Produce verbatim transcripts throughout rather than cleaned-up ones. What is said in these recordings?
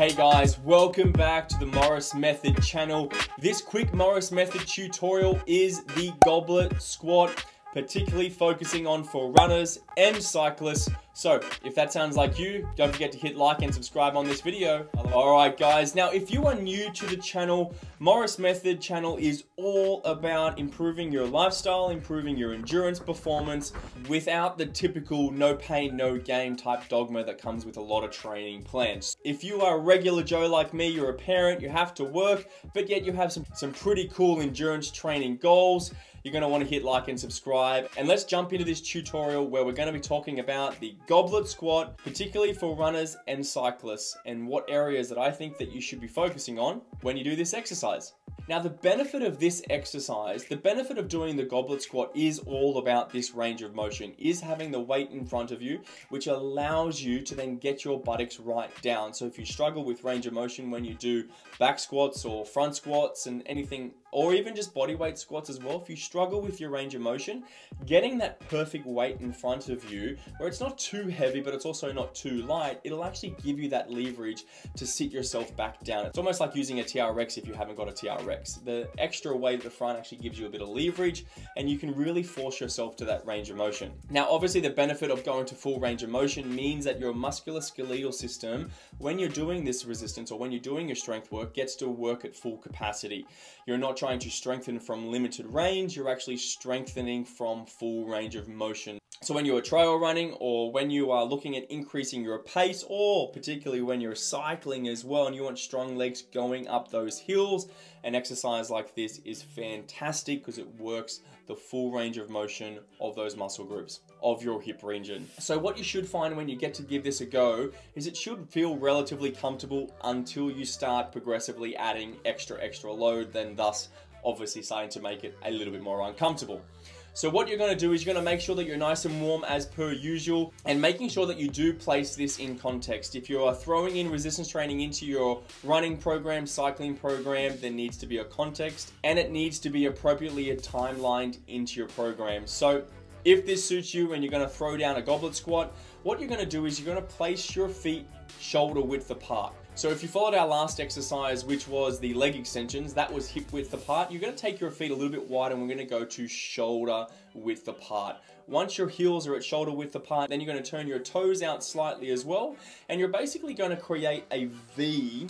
Hey guys, welcome back to the Morris Method channel. This quick Morris Method tutorial is the goblet squat, particularly focusing on for runners and cyclists. So if that sounds like you, don't forget to hit like and subscribe on this video. Alright guys, now if you are new to the channel, Morris Method channel is all about improving your lifestyle, improving your endurance performance without the typical no pain, no gain type dogma that comes with a lot of training plans. If you are a regular Joe like me, you're a parent, you have to work, but yet you have some, some pretty cool endurance training goals, you're going to want to hit like and subscribe. And let's jump into this tutorial where we're going to be talking about the goblet squat, particularly for runners and cyclists, and what areas that I think that you should be focusing on when you do this exercise. Now, the benefit of this exercise, the benefit of doing the goblet squat is all about this range of motion, is having the weight in front of you, which allows you to then get your buttocks right down. So if you struggle with range of motion when you do back squats or front squats and anything, or even just body weight squats as well, if you struggle with your range of motion, getting that perfect weight in front of you, where it's not too heavy, but it's also not too light, it'll actually give you that leverage to sit yourself back down. It's almost like using a T R X if you haven't got a T R X. The extra weight at the front actually gives you a bit of leverage, and you can really force yourself to that range of motion. Now, obviously the benefit of going to full range of motion means that your musculoskeletal system, when you're doing this resistance or when you're doing your strength work, gets to work at full capacity. You're not trying to strengthen from limited range, you're actually strengthening from full range of motion. So when you're trail running, or when you are looking at increasing your pace, or particularly when you're cycling as well and you want strong legs going up those hills, an exercise like this is fantastic because it works the full range of motion of those muscle groups of your hip region. So what you should find when you get to give this a go is it should feel relatively comfortable until you start progressively adding extra extra load, then thus obviously starting to make it a little bit more uncomfortable. So what you're going to do is you're going to make sure that you're nice and warm as per usual, and making sure that you do place this in context. If you are throwing in resistance training into your running program, cycling program, there needs to be a context, and it needs to be appropriately timelined into your program. So if this suits you and you're going to throw down a goblet squat, what you're going to do is you're going to place your feet shoulder width apart. So if you followed our last exercise, which was the leg extensions, that was hip width apart. You're going to take your feet a little bit wide and we're going to go to shoulder width apart. Once your heels are at shoulder width apart, then you're going to turn your toes out slightly as well. And you're basically going to create a V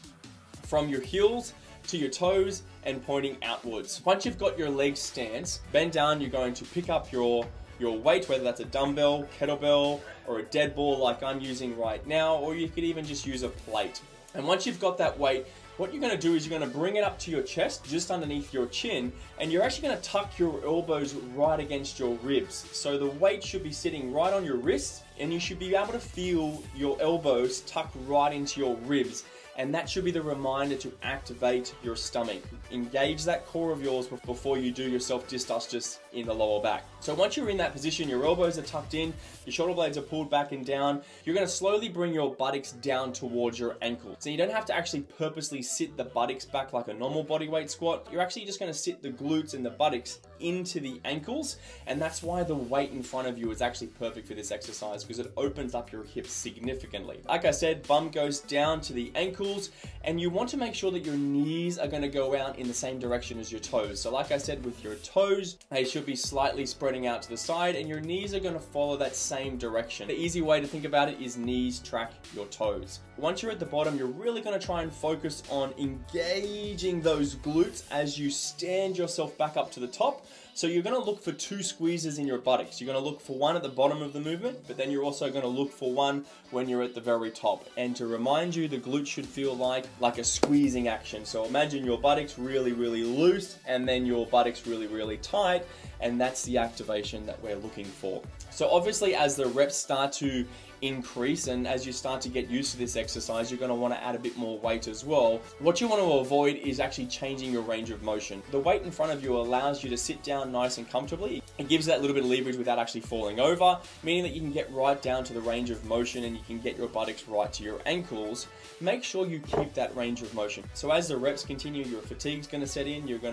from your heels to your toes and pointing outwards. Once you've got your leg stance, bend down, you're going to pick up your your weight, whether that's a dumbbell, kettlebell, or a dead ball like I'm using right now, or you could even just use a plate. And once you've got that weight, what you're going to do is you're going to bring it up to your chest, just underneath your chin, and you're actually going to tuck your elbows right against your ribs. So the weight should be sitting right on your wrists, and you should be able to feel your elbows tuck right into your ribs. And that should be the reminder to activate your stomach. Engage that core of yours before you do your self-diastasis in the lower back. So once you're in that position, your elbows are tucked in, your shoulder blades are pulled back and down, you're going to slowly bring your buttocks down towards your ankles. So you don't have to actually purposely sit the buttocks back like a normal bodyweight squat. You're actually just going to sit the glutes and the buttocks into the ankles, and that's why the weight in front of you is actually perfect for this exercise, because it opens up your hips significantly. Like I said, bum goes down to the ankles, and you want to make sure that your knees are going to go out in the same direction as your toes. So like I said, with your toes, they should be slightly spreading out to the side, and your knees are going to follow that same direction. The easy way to think about it is knees track your toes. Once you're at the bottom, you're really going to try and focus on engaging those glutes as you stand yourself back up to the top. So you're going to look for two squeezes in your buttocks. You're going to look for one at the bottom of the movement, but then you're also going to look for one when you're at the very top. And to remind you, the glute should feel like, like a squeezing action. So imagine your buttocks really, really loose, and then your buttocks really, really tight, and that's the activation that we're looking for. So obviously, as the reps start to increase and as you start to get used to this exercise, you're going to want to add a bit more weight as well. What you want to avoid is actually changing your range of motion. The weight in front of you allows you to sit down nice and comfortably. It gives that little bit of leverage without actually falling over, meaning that you can get right down to the range of motion and you can get your buttocks right to your ankles. Make sure you keep that range of motion. So as the reps continue, your fatigue's going to set in, you're going to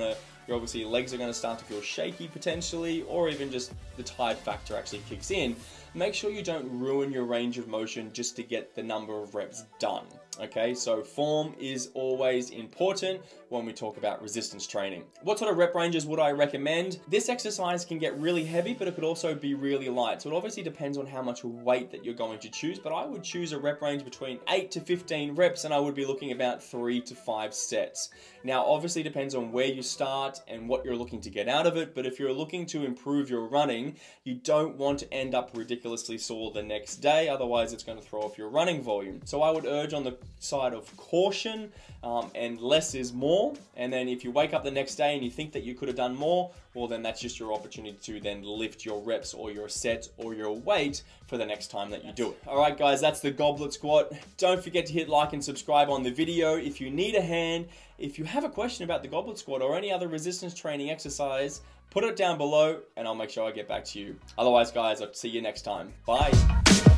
your obviously legs are going to start to feel shaky potentially, or even just the tired factor actually kicks in. Make sure you don't ruin your range of motion just to get the number of reps done. Okay, so form is always important when we talk about resistance training. What sort of rep ranges would I recommend? This exercise can get really heavy, but it could also be really light. So it obviously depends on how much weight that you're going to choose, but I would choose a rep range between eight to fifteen reps, and I would be looking about three to five sets. Now, obviously depends on where you start and what you're looking to get out of it, but if you're looking to improve your running, you don't want to end up ridiculously sore the next day, otherwise it's going to throw off your running volume. So I would urge on the side of caution, um, and less is more. And then if you wake up the next day and you think that you could have done more, well, then that's just your opportunity to then lift your reps or your sets or your weight for the next time that you do it. All right, guys, that's the goblet squat. Don't forget to hit like and subscribe on the video. If you need a hand, if you have a question about the goblet squat or any other resistance training exercise, put it down below and I'll make sure I get back to you. Otherwise, guys, I'll see you next time. Bye.